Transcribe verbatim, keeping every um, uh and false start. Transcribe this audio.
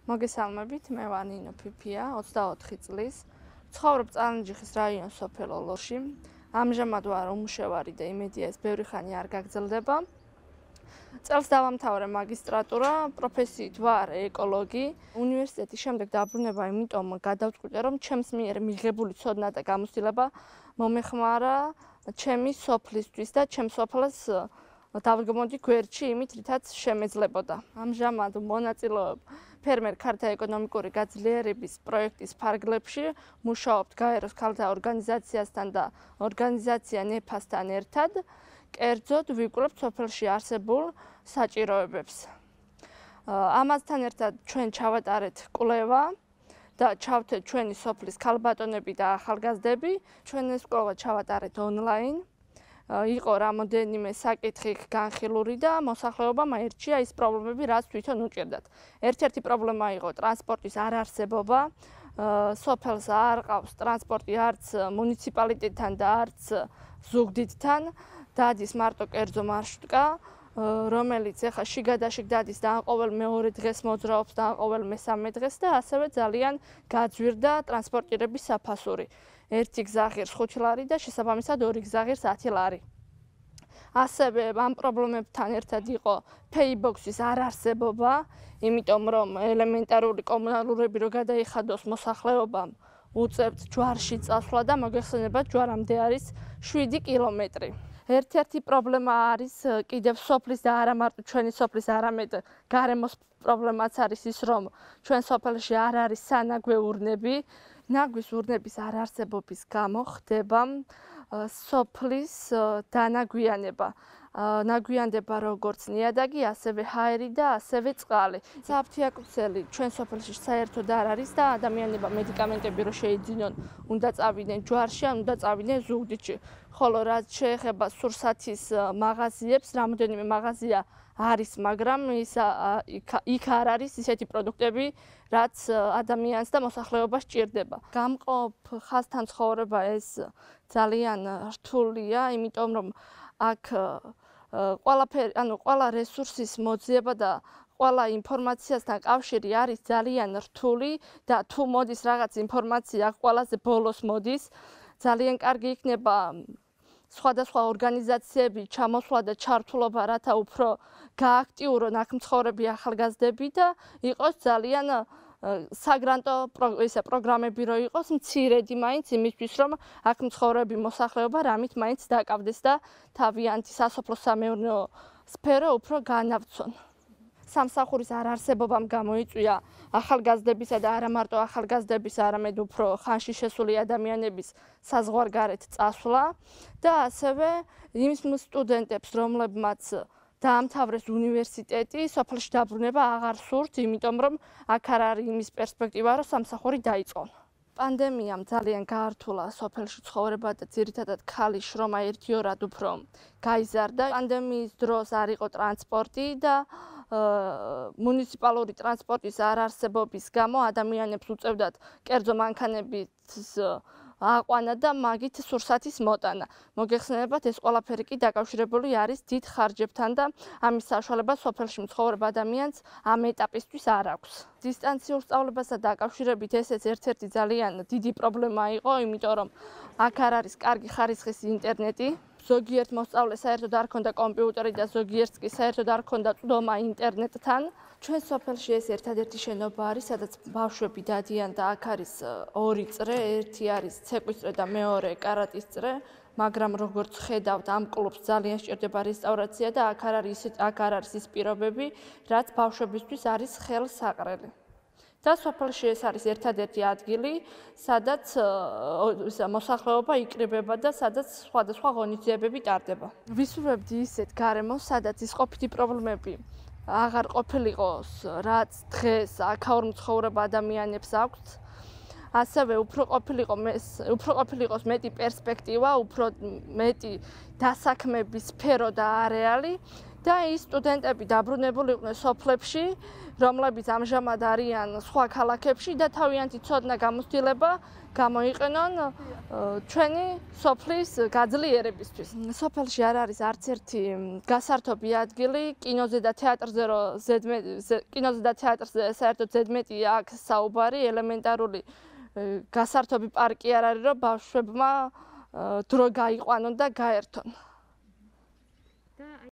მოგესალმებით, მე ვარ ნინო ფიფია, ოცდაოთხი წლის. ცხოვრობ წალენჯიხის რაიონის სოფელ ოლორში. ამჟამად ვარ უმუშევარი და იმედია ეს ბევრი ხანი არ გაგრძელდება. წელს დავამთავრე მაგისტრატურა, პროფესიით ვარ ეკოლოგი. უნივერსიტეტის შემდეგ დაბრუნება იმიტომ გადავწყვიტე, რომ ჩემს მიერ მიღებული ცოდნა და გამოცდილება მომეხმარა ჩემი სოფლისთვის და ჩემს სოფელს დავდგმოდი გვერდში იმით, რითაც შემეძლებოდა. ამჟამად მონაწილეობ ფერმერ ქალთა ეკონომიკური გაძლიერების პროექტის ფარგლებში, მუშაობთ გაეროს ქალთა ორგანიზაციასთან და ორგანიზაცია ნეფასთან ერთად. კერძოდ ვიკვლევთ სოფელში არსებულ საჭიროებებს. ამასთან ერთად ჩვენ ჩავატარეთ კვლევა და ჩავთეთ ჩვენი სოფლის ქალბატონები და ახალგაზრდები. ჩვენ ეს კვლევა ჩავატარეთ ონლაინ. იყო რამოდენიმე საკითხი განხილული და მოსახლეობამ აირჩია ის პრობლემები, რაც თვითონ უჭირდათ. ერთ-ერთი პრობლემა იყო ტრანსპორტის არარსებობა. სოფელს არ ყავს ტრანსპორტი არც მუნიციპალიტეტთან და არც ზუგდიდთან. დადის მარტო კერძო მარშრუტკა, რომელიც ახლა შიგადაშიგ დადის და ყოველ მეორე დღეს მოძრაობს და ყოველ მესამე დღეს და ასევე ძალიან გაძვირდა ტრანსპორტირების საფასური. ერთი გზა ღირს ხუთი ლარი და შესაბამისად ორი გზა ღირს ათი ლარი. ასევე ამ პრობლემებთან ერთად იყო ფეიბოქსის არარსებობა, იმიტომ რომ ელემენტარული კომუნალურები რო გადაიხადოს მოსახლეობამ, უწევთ ჯვარში წასვლა და მოგეხსენებათ ჯვარამდე არის შვიდი კილომეტრი. ერთ-ერთი პრობლემა არის კიდევ სოფლის და არა მარტო ჩვენი სოფლის, არამედ გარემოს პრობლემაც არის ის, რომ ჩვენ სოფელში არ არის სანაგვე ურნები. ნაგვის ურნების არარსებობის გამო ხდება სოფლის დანაგვიანება. ნაგვიანდება როგორც ნიადაგი, ასევე ჰაერი და ასევე წყალი. საფთიაქცელი ჩვენ სოფელში საერთოდ არ არის და ადამიანებმა მედიკამენტები რო შეიძინონ, უნდა წავიდნენ ჯვარში, ან უნდა წავიდნენ ზუგდიდში. ხოლო რაც შეეხება სურსათის მაღაზიებს, რამოდენიმე მაღაზია არის, მაგრამ ის იქ არ არის ისეთი პროდუქტები, რაც ადამიანს და მოსახლეობას სჭირდება. გამყოფ ხაზთან ცხოვრება ეს ძალიან რთულია, იმიტომ რომ აქ ყველაფერი, ანუ ყველა რესურსის მოძიება და ყველა ინფორმაციასთან კავშირი არის ძალიან რთული და თუ მოდის რაღაც ინფორმაცია, ყველაზე ბოლოს მოდის, ძალიან კარგი იქნება სხვადასხვა ორგანიზაციები ჩამოსვლა და ჩართულობა, რათა უფრო გააქტიურონ აქ მცხოვრები ახალგაზრდები და იყოს ძალიან საგრანტო ისე პროგრამები რო იყოს მცირედი მაინც იმისთვის, რომ აქ მცხოვრები მოსახლეობა რამით მაინც დაკავდეს და თავიანთი სასოფლო-სამეურნეო სფერო უფრო განავცონ. სამსახურის არარსებობამ გამოიწვია ახალგაზრდებისა და არა მარტო ახალგაზრდების, არამედ უფრო ხანში შესული ადამიანების საზღვარგარეთ წასვლა და ასევე იმ სტუდენტებს, რომლებმაც დაამთავრეს უნივერსიტეტი, სოფელში დაბრუნება აღარ სურთ, იმიტომ რომ აქ არ არის იმის პერსპექტივა, რომ სამსახური დაიწყონ. პანდემიამ ძალიან გაართულა სოფელში ცხოვრება და ძირითადად ქალის შრომა ერთიორად უფრო გაიზარდა. პანდემიის დროს არ იყო ტრანსპორტი და მუნიციპალური ტრანსპორტის არარსებობის გამო ადამიანებს უწევდათ კერძო მანქანებით აყვანა და მაგით სურსათის მოტანა. მოგეხსენებათ, ეს ყველაფერი კი დაკავშირებული არის დიდ ხარჯებთან და ამის საშუალება სოფელში მცხოვრებ ადამიანს ამ ეტაპისთვის არ აქვს. დისტანციურ სწავლებასა დაკავშირებით ესეც ერთ-ერთი ძალიან დიდი პრობლემა იყო, იმიტომ რომ აქ არ არის კარგი ხარისხის ინტერნეტი. ზოგიერთ მოსწავლეს საერთოდ არ ჰქონდა კომპიუტერი და ზოგიერთს კი საერთოდ არ ჰქონდა წვდომა ინტერნეტთან. ჩვენ სოფელში ეს ერთადერთი შენობა არის, სადაც ბავშვები დადიან და აქ არის ორი წრე, ერთი არის ცეკვის წრე და მეორე კარატის წრე, მაგრამ როგორც ხედავთ, ამ კლუბს ძალიან სჭირდება რესტავრაცია და აქ არ არის აქ არ არის ის პირობები, რაც ბავშვებისთვის არის ხელსაყრელი. და სოფელში ეს არის ერთადერთი ადგილი, სადაც მოსახლეობა იკრიბება და სადაც სხვადასხვა ღონისძიებები ტარდება. ვისურვებდი ისეთ გარემოს, სადაც ის ყოფითი პრობლემები აღარ ყოფილიყოს, რაც დღეს აქაურ მცხოვრებ ადამიანებს აქვთ. ასევე უფრო ყოფილიყო უფრო ყოფილიყოს მეტი პერსპექტივა, უფრო მეტი დასაქმების სფერო და არეალი და ის სტუდენტები დაბრუნებული იყვნენ სოფლებში, რომლებიც ამჟამად არიან სხვა ქალაქებში და თავიანთი ცოდნა გამოცდილება გამოიყენონ ჩვენი სოფლის გაძლიერებისთვის. სოფელში არ არის არც ერთი გასართობი ადგილი, კინოზე და თეატრზე რო ზედმეტი კინოზე და თეატრზე საერთოდ ზედმეტია აქ საუბარი, ელემენტარული გასართობი პარკი არ არის, რომ ბავშვებმა დრო გაიყვანონ და გაერთონ.